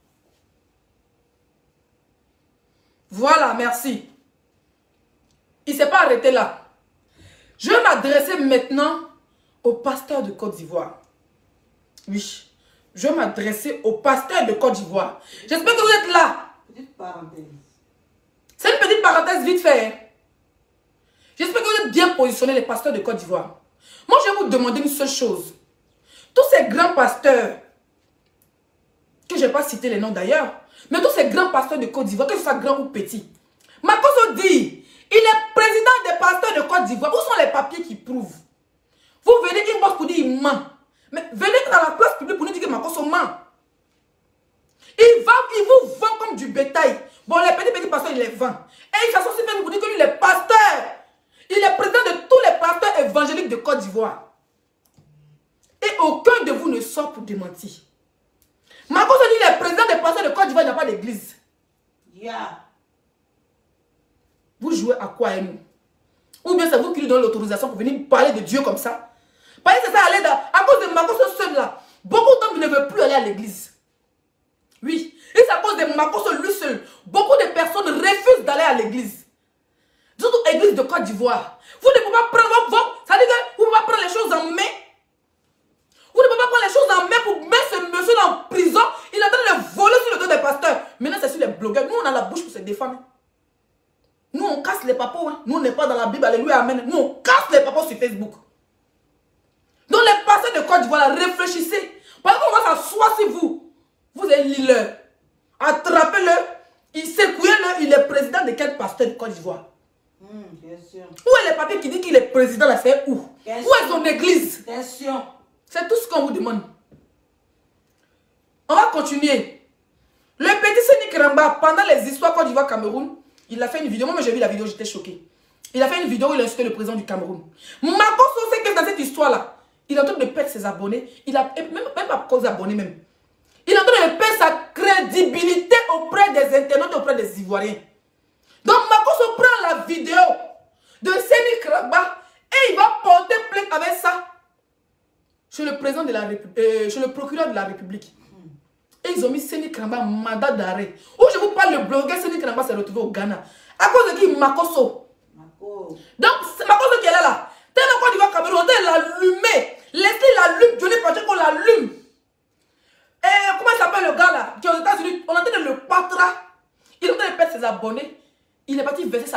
Voilà, merci. Il ne s'est pas arrêté là. Je vais m'adresser maintenant au pasteur de Côte d'Ivoire. Oui. Je vais m'adresser au pasteur de Côte d'Ivoire. J'espère que vous êtes là. Petite parenthèse. C'est une petite parenthèse vite fait. Hein? J'espère que vous êtes bien positionnés, les pasteurs de Côte d'Ivoire. Moi, je vais vous demander une seule chose. Tous ces grands pasteurs, que je ne vais pas citer les noms d'ailleurs, mais tous ces grands pasteurs de Côte d'Ivoire, que ce soit grand ou petit, Makoso dit, il est président des pasteurs de Côte d'Ivoire. Où sont les papiers qui prouvent? Vous venez inbox pour dire il ment. Mais venez dans la place publique pour nous dire que Makoso ment. Il va, il vous vend comme du bétail. Bon, les petits petits pasteurs, il les vend. Et il s'associe sur Facebook pour dire que lui, il est pasteur. Il est président de tous les pasteurs évangéliques de Côte d'Ivoire. Et aucun de vous ne sort pour démentir. Makoso dit qu'il est président des pasteurs de Côte d'Ivoire, il n'y a pas d'église. Yeah. Vous jouez à quoi, et nous? Ou bien c'est vous qui lui donnez l'autorisation pour venir parler de Dieu comme ça? Parce que c'est ça, aller dans, à cause de Makoso seul là, beaucoup d'hommes ne veulent plus aller à l'église. Oui, et c'est à cause de Makoso lui seul. Beaucoup de personnes refusent d'aller à l'église. Surtout l'église de Côte d'Ivoire. Vous ne pouvez pas prendre vos... Ça veut dire que vous ne pouvez pas prendre les choses en main. Vous ne pouvez pas prendre les choses en main pour mettre ce monsieur en prison. Il est en train de voler sur le dos des pasteurs. Maintenant, c'est sur les blogueurs. Nous, on a la bouche pour se défendre. Nous, on casse les papos. Hein. Nous, on n'est pas dans la Bible. Alléluia, amen. Nous, on casse les papos sur Facebook. Donc, les pasteurs de Côte d'Ivoire, réfléchissez. Parce qu'on va s'asseoir sur vous. Vous êtes l'île. Attrapez-le. Il secouez-le. Il est président de quel pasteur de Côte d'Ivoire? Mmh, bien sûr. Où est le papier qui dit qu'il est président là? C'est où? Bien où sûr. Est son église? Attention. C'est tout ce qu'on vous demande. On va continuer. Le petit Séni Kramba, pendant les histoires Côte d'Ivoire Cameroun, il a fait une vidéo. Moi, j'ai vu la vidéo, j'étais choquée. Il a fait une vidéo où il a insulté le président du Cameroun. Makoso sait que dans cette histoire-là, il est en train de perdre ses abonnés. Il a même, même pas cause d'abonnés même. Il est en train de perdre sa crédibilité auprès des internautes, auprès des Ivoiriens. Donc Makoso prend la vidéo de Séni Kramba et il va porter plainte avec ça chez le président de la République, euh, chez le procureur de la République. Et ils ont mis Séni Kramba mandat d'arrêt. Où je vous parle, le blogueur Séni Kramba s'est retrouvé au Ghana. À cause de qui? Makoso. Mako. Donc c'est Makoso qui est là là. Tellement Côte d'Ivoire Cameroun, on a l'allumé. Laissez l'allume, Johnny Patrick, qu'on l'allume. Et comment il s'appelle le gars là qui est aux États-Unis? On est en train de le battre. Il est en train de perdre ses abonnés. Il n'est pas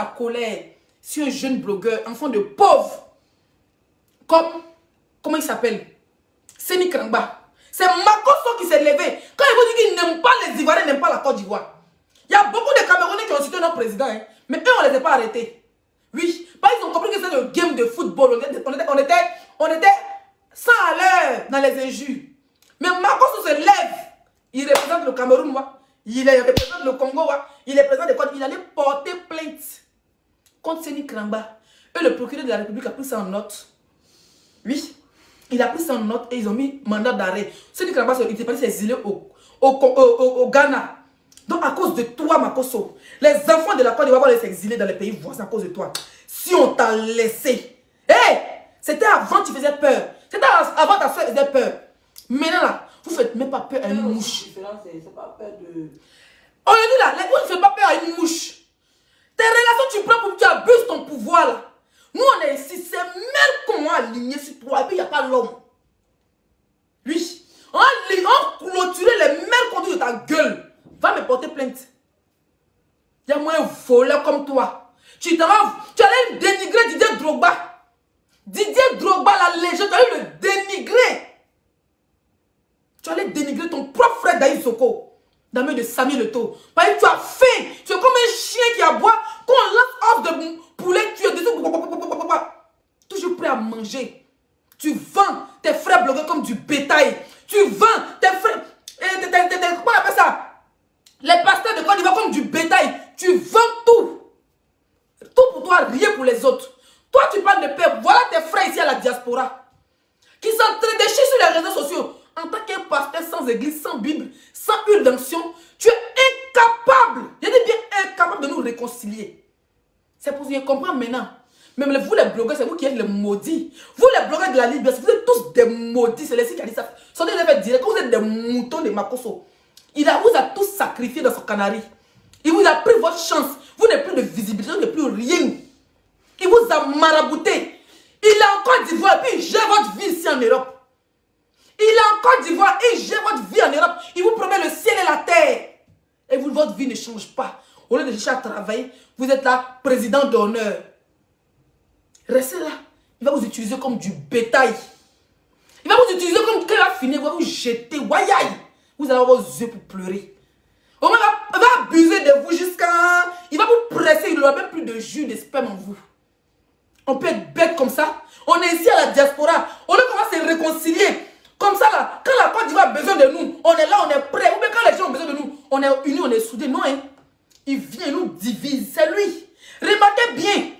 sa colère sur un jeune blogueur, enfant de pauvre, comme, comment il s'appelle? Seni Krangba. C'est Makosso qui s'est levé. Quand il vous dit qu'il n'aime pas les Ivoiriens, n'aime pas la Côte d'Ivoire. Il y a beaucoup de Camerounais qui ont cité notre président, hein, mais eux, on ne les a pas arrêtés. Oui, parce qu'ils ont compris que c'était le game de football. On était, on était, on était, on était sans à l'heure dans les injures. Mais Makosso se lève. Il représente le Cameroun, moi. Il représente le Congo, moi. Il représente les Côtes. Il allait porter plainte contre Seni Krangba. Et le procureur de la République a pris ça en note. Oui, il a pris ça en note et ils ont mis mandat d'arrêt. Seni Krangba, il s'est passé exilé au, au, au, au, au Ghana. Donc à cause de toi, Makosso, les enfants de la Côte d'Ivoire vont les exiler dans les pays voisins à cause de toi. Si on t'a laissé. Hé, hey, c'était avant que tu faisais peur. C'était avant que ta soeur faisait peur. Maintenant là, vous ne faites même pas peur à une mouche. C'est pas peur de... On dit là, vous ne faites pas peur à une mouche. Tes relations, tu prends pour que tu abuses ton pouvoir là. Nous on est ici, c'est même qu'on a aligné sur toi. Et puis il n'y a pas l'homme. Lui, on a clôturé les mêmes conduits de ta gueule. Va me porter plainte. Il y a moins un voleur comme toi. Tu t'en vas, tu allais dénigrer Didier Drogba. Didier Drogba, la légende, tu allais le dénigrer. Tu allais dénigrer ton propre frère Daïs Soko, dans le de Samy Leto. Parce que tu as faim. Tu es comme un chien qui aboie. Quand on lance off de poulet, tu es dessous. Toujours prêt à manger. Tu vends tes frères blogueurs comme du bétail. Tu vends tes frères. Comment on appelle ça? Les pasteurs de Côte d'Ivoire comme du bétail. Tu vends tout. Tout pour toi, rien pour les autres. Toi, tu parles de paix. Voilà tes frères ici à la diaspora. Qui sont très déchirés sur les réseaux sociaux. En tant qu'un pasteur sans église, sans Bible, sans huile d'onction, tu es incapable. Je dis bien incapable de nous réconcilier. C'est pour ça que je comprends maintenant. Même vous les blogueurs, c'est vous qui êtes les maudits. Vous les blogueurs de la Libye, vous êtes tous des maudits. C'est les qui a dit ça. Sortez les faits direct. Vous êtes des moutons de Makosso. Il a, vous a tous sacrifié dans son canari. Il vous a pris votre chance. Vous n'avez plus de visibilité, vous n'avez plus rien. Il vous a marabouté. Il est en Côte d'Ivoire et puis il gère votre vie ici en Europe. Il est en Côte d'Ivoire et il gère votre vie en Europe. Il vous promet le ciel et la terre. Et vous, votre vie ne change pas. Au lieu de chercher à travailler, vous êtes là, président d'honneur. Restez là. Il va vous utiliser comme du bétail. Il va vous utiliser comme quand il va finir, il va vous jeter. Wayaï. Vous allez avoir vos yeux pour pleurer. Au moins, il va abuser de vous jusqu'à... Il va vous presser, il n'aura même plus de jus, de sperme en vous. On peut être bête comme ça. On est ici à la diaspora. On lieu qu'on va se réconcilier. Comme ça, là, quand la Côte d'Ivoire a besoin de nous, on est là, on est prêt. Ou bien quand les gens ont besoin de nous, on est unis, on est soudés. Non, hein. Il vient, il nous divise. C'est lui. Remarquez bien.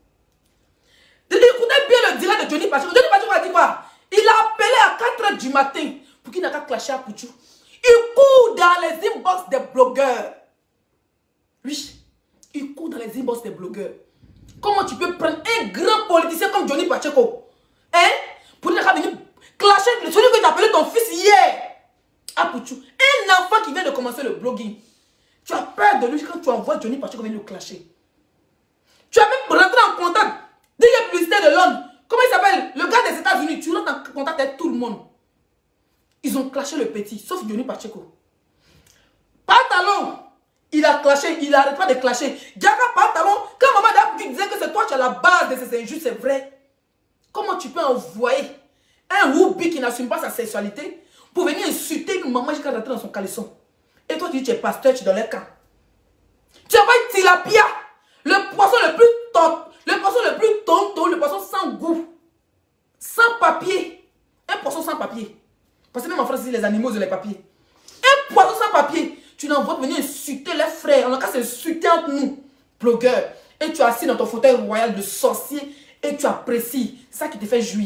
Écoutez bien le direct de Johnny Pacheco. Johnny Pacheco a dit quoi? Il a appelé à quatre heures du matin pour qu'il n'a qu'à clasher à Pouchou. Il court dans les inbox des blogueurs. Oui, il court dans les inbox des blogueurs. Comment tu peux prendre un grand politicien comme Johnny Pacheco, hein, pour venir clasher celui que tu as appelé ton fils hier à Pouchou? Un enfant qui vient de commencer le blogging. Tu as peur de lui quand tu envoies Johnny Pacheco venir le clasher. Tu as même rentré en contact. Dès qu'il y a publicité de Londres, comment il s'appelle? Le gars des États-Unis, tu rentres en contact avec tout le monde. Ils ont clashé le petit, sauf Johnny Pacheco. Pantalon, il a clashé, il n'arrête pas de clasher. Gaga Pantalon, quand maman Dapou disait que c'est toi qui as la base de ces injustes, c'est vrai. Comment tu peux envoyer un Whoopi qui n'assume pas sa sexualité pour venir insulter une maman jusqu'à rentrer dans son caleçon? Et toi tu dis tu es pasteur, tu es dans les camps. Tu envoies tilapia, le poisson le plus top, le poisson le plus tonton, le poisson sans goût, sans papier. Un poisson sans papier. Parce que même en France, les animaux ont les papiers. Un poisson sans papier, tu l'envoies pour venir insulter les frères. En tout cas, c'est insulter entre nous, blogueurs. Et tu es assis dans ton fauteuil royal de sorcier et tu apprécies. C'est ça qui te fait jouir.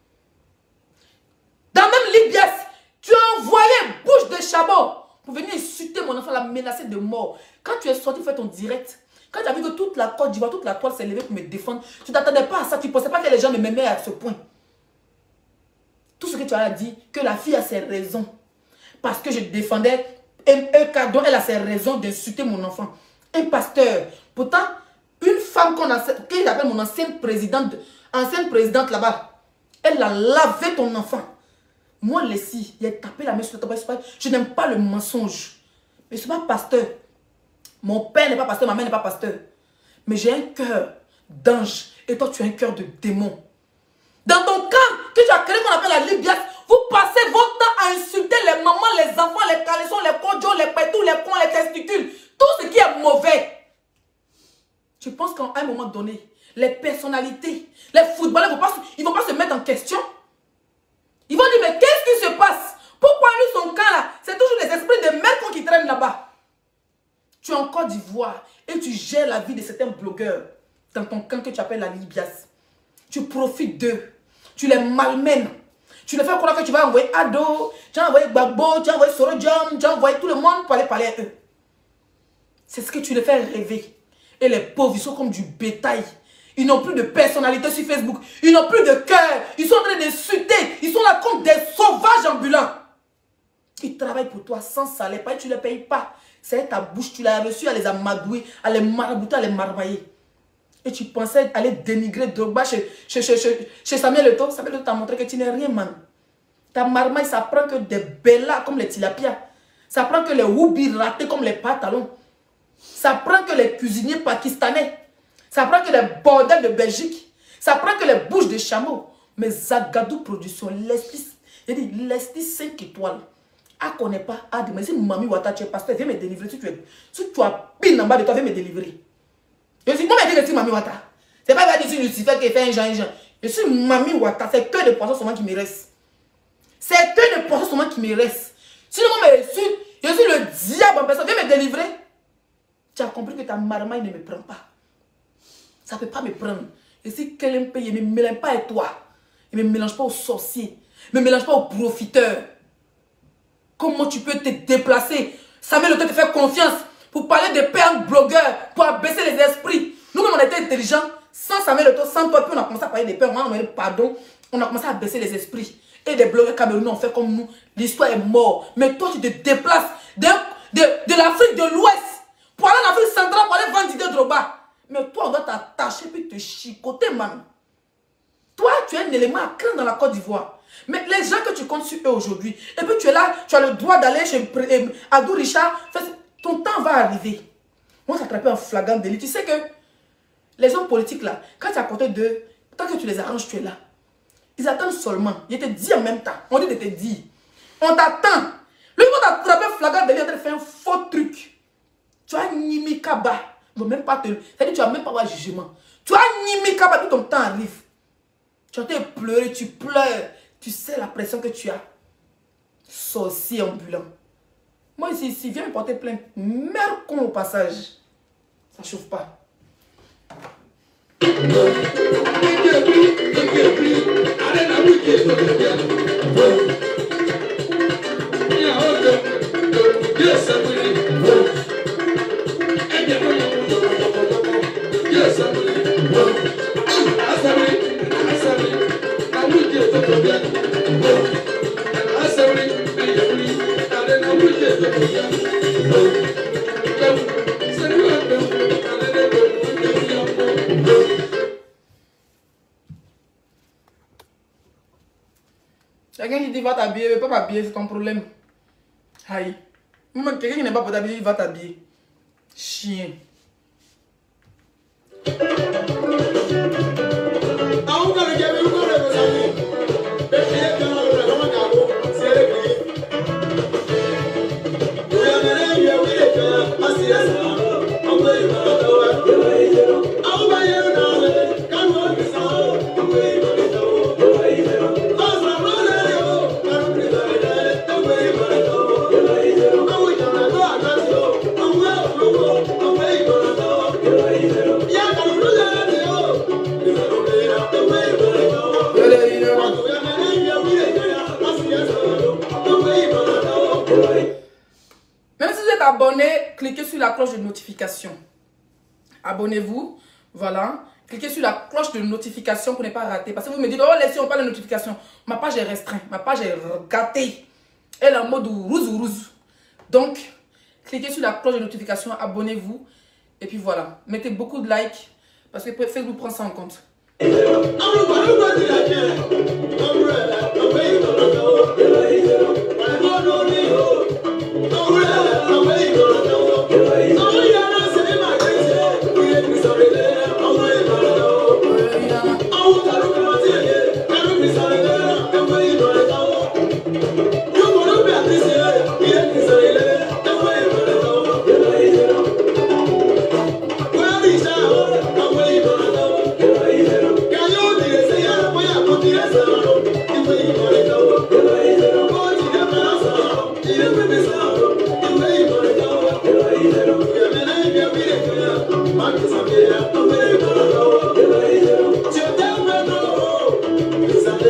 Dans même l'I B S, tu as envoyé bouche de chabot pour venir insulter mon enfant, la menacer de mort. Quand tu es sorti faire ton direct, quand tu as vu que toute la Côte d'Ivoire, toute la toile s'est levée pour me défendre, tu ne t'attendais pas à ça. Tu ne pensais pas que les gens me m'aimaient à ce point. Tout ce que tu as dit, que la fille a ses raisons. Parce que je défendais un, un cadeau, elle a ses raisons d'insulter mon enfant. Un pasteur. Pourtant, une femme qu'on a, qu'il appelle mon ancienne présidente, ancienne présidente là-bas, elle a lavé ton enfant. Moi, Leslie, il a tapé la main sur le tabac. Je n'aime pas le mensonge. Mais je ne suis pas pasteur. Mon père n'est pas pasteur, ma mère n'est pas pasteur. Mais j'ai un cœur d'ange. Et toi, tu as un cœur de démon. Dans ton camp, que tu as créé qu'on appelle la Libias, vous passez votre temps à insulter les mamans, les enfants, les caleçons, les conjons, les pétous, les cons, les testicules. Tout ce qui est mauvais. Je pense qu'à un moment donné, les personnalités, les footballeurs, ils ne vont pas se mettre en question. Ils vont dire, mais qu'est-ce qui se passe? Pourquoi lui, son camp là, c'est toujours les esprits de merde qui traînent là-bas. Tu es en Côte d'Ivoire et tu gères la vie de certains blogueurs dans ton camp que tu appelles la Libias. Tu profites d'eux. Tu les malmènes. Tu les fais croire que tu vas envoyer Ado, tu vas envoyer Gbagbo, tu vas envoyer Sorodium, tu vas envoyer tout le monde pour aller parler à eux. C'est ce que tu les fais rêver. Et les pauvres, ils sont comme du bétail. Ils n'ont plus de personnalité sur Facebook. Ils n'ont plus de cœur. Ils sont en train d'insulter. Ils sont là comme des sauvages ambulants. Ils travaillent pour toi sans salaire. Pas, tu ne les payes pas. C'est ta bouche. Tu l'as reçu à les amadouer, à les marabouter, à les marmailler. Et tu pensais aller dénigrer Drogba chez, chez, chez, chez, chez Samuel Eto'o. Samuel Eto'o t'a montré que tu n'es rien, man. Ta marmaille, ça prend que des bellas comme les tilapia. Ça prend que les houbis ratés comme les pantalons. Ça prend que les cuisiniers pakistanais. Ça prend que les bordels de Belgique. Ça prend que les bouches de chameau. Mais Zagadou Production, l'esprit, il dit l'esprit cinq étoiles. Ah, connaît pas. Ah, mais si Mami Wata, tu es pasteur, viens me délivrer. Si tu es, si tu as pile en bas de toi, viens me délivrer. Je dis, moi, je dis que c'est Mami Wata. C'est pas vrai que c'est Lucifer qui fait un genre, un genre. Je suis Mami Wata. C'est que de poissons seulement qui me reste. C'est que de poissons seulement qui me reste. Sinon, moi, je suis, je suis le diable en personne. Viens me délivrer. Tu as compris que ta marmaille ne me prend pas. Ça ne peut pas me prendre. Et si quelqu'un paye, il ne me mélange pas avec toi. Il ne me mélange pas aux sorciers. Il ne me mélange pas aux profiteurs. Comment tu peux te déplacer? Samuel Eto'o te fait confiance pour parler de pères blogueurs, pour abaisser les esprits. Nous-mêmes, on était intelligents. Sans Samuel Eto'o, sans toi, puis on a commencé à parler des pères. On a dit pardon. On a commencé à baisser les esprits. Et des blogueurs camerounais ont fait comme nous. L'histoire est morte. Mais toi, tu te déplaces de, de, de l'Afrique de l'Ouest pour aller en Afrique centrale, pour aller vendre Didier Drogba. Mais toi, on doit t'attacher puis te chicoter, man. Toi, tu es un élément à craindre dans la Côte d'Ivoire. Mais les gens que tu comptes sur eux aujourd'hui, et puis tu es là, tu as le droit d'aller chez Adou Richard, ton temps va arriver. On va s'attraper en flagrant délit. Tu sais que les hommes politiques là, quand tu es à côté d'eux, tant que tu les arranges, tu es là. Ils attendent seulement. Ils te disent en même temps. On dit de te dire. On t'attend. Lui, ils vont t'attraper en flagrant délit en train de faire un faux truc. Tu as Nimi Kaba. Ils vont même pas te... C'est-à-dire tu vas même pas avoir jugement. Tu as Nimi Kaba, puis ton temps arrive. Tu as été pleurer, tu pleures. Tu sais la pression que tu as. Sorcier ambulant. Moi ici, ici, viens me porter plainte. Merde con au passage. Ça chauffe pas. Quelqu'un qui dit va t'habiller, il ne peut pas m'habiller, c'est ton problème. Aïe. Quelqu'un qui n'est pas pour t'habiller, il va t'habiller. Chien. Même si vous êtes abonné, cliquez sur la cloche de notification. Abonnez-vous, voilà. Cliquez sur la cloche de notification pour ne pas rater. Parce que vous me dites, oh, laissez-moi pas la notification. Ma page est restreinte, ma page est gâtée. Elle est en mode rouge rouge. Donc, cliquez sur la cloche de notification, abonnez-vous. Et puis voilà, mettez beaucoup de likes. Parce que Facebook prend ça en compte. Oh,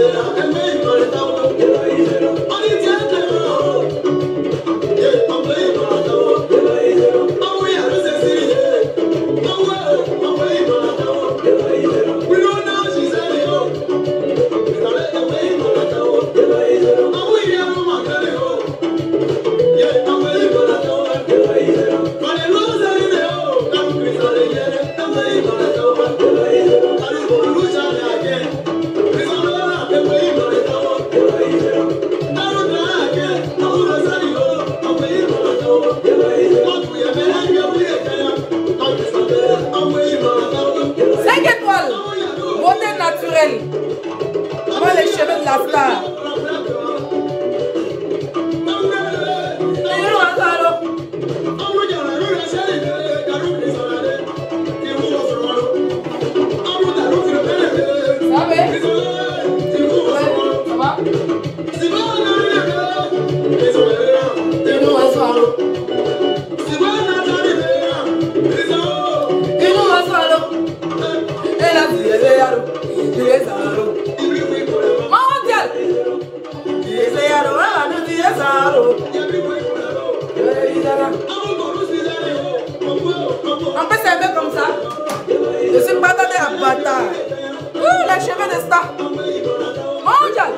On peut s'aimer comme ça. Je suis pas dans des bâtards. Ouh, les cheveux de star. Mondial.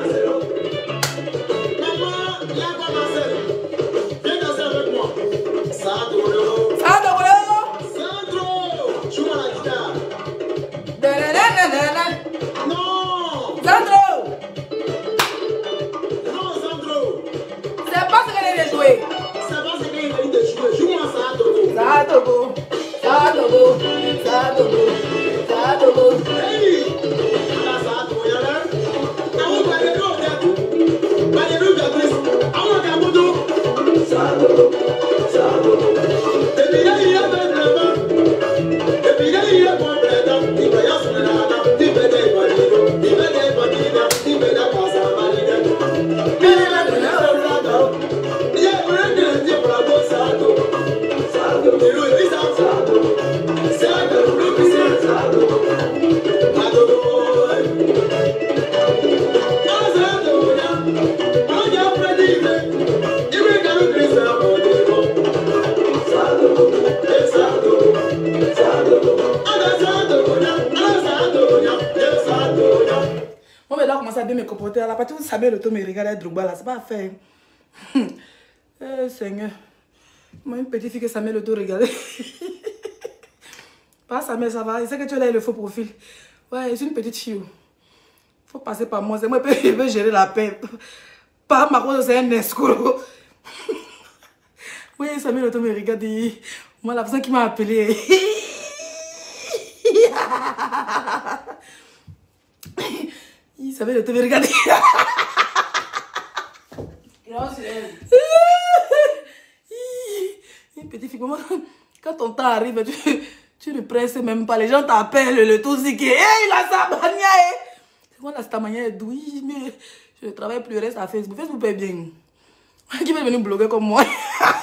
Sadogo, Sadogo, Sadogo, Sadogo. Hey! Ala Sadogo yala. Awu bale do datu. Bale do datu. Awu ka mudu. Sadogo, Sadogo. Ebi ya ya be brema. Ebi ya ya bo breda. Ibe ya suna na. Ibe de bali do. Ibe de bali da. Ibe da kasa bali da. Ibe la de la brada. Ya brenda de brado Sadogo. Moi, je dois commencer à bien me comporter. À la partie où Samuel Eto'o me regarde être Drogba là, c'est pas à faire. Eh, Seigneur. Moi, une petite fille que Samuel Eto'o regardait. Pas Samuel, ça va. Il sait que tu as le faux profil. Ouais, je suis une petite fille. Faut passer par moi. C'est moi qui peux gérer la paix. Pas ma cause, c'est un escroc. Oui, Samuel Eto'o me regarde. Moi, la personne qui m'a appelé. Samuel Eto'o me regarde. Une petite fille, quand ton temps arrive, tu, tu ne presses même pas. Les gens t'appellent, le tout c'est que, hey, la Samania, c'est moi la Samania est douée, mais je ne travaille plus, reste à Facebook. Facebook paye bien. Qui veut venir bloguer comme moi?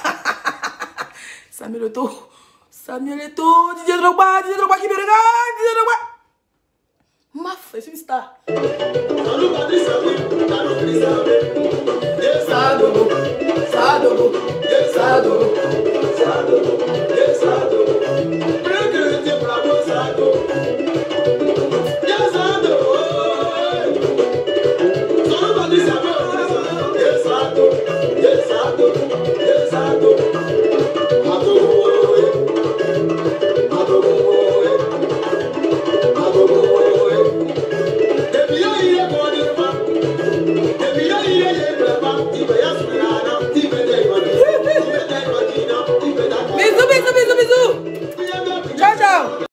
Samuel Eto'o, Samuel Eto'o, Didier Drogba, Didier Drogba qui me regarde, Didier Drogba. Maf, je suis une star. Sadogo, Sadogo, Sadogo, Sadogo, Sadogo.